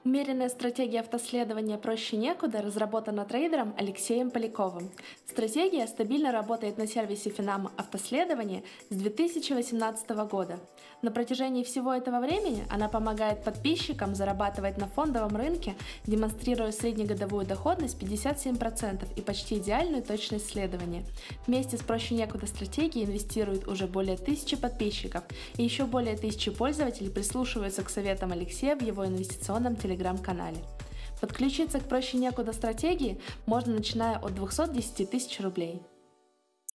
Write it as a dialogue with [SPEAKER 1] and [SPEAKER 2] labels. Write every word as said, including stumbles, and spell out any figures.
[SPEAKER 1] Умеренная стратегия автоследования «Проще некуда» разработана трейдером Алексеем Поляковым. Стратегия стабильно работает на сервисе Finam автоследование с две тысячи восемнадцатого года. На протяжении всего этого времени она помогает подписчикам зарабатывать на фондовом рынке, демонстрируя среднегодовую доходность пятьдесят семь процентов и почти идеальную точность следования. Вместе с «Проще некуда» стратегией инвестируют уже более тысячи подписчиков, и еще более тысячи пользователей прислушиваются к советам Алексея в его инвестиционном телеграм-канале. Подключиться к «Проще некуда» стратегии можно, начиная от двухсот десяти тысяч рублей.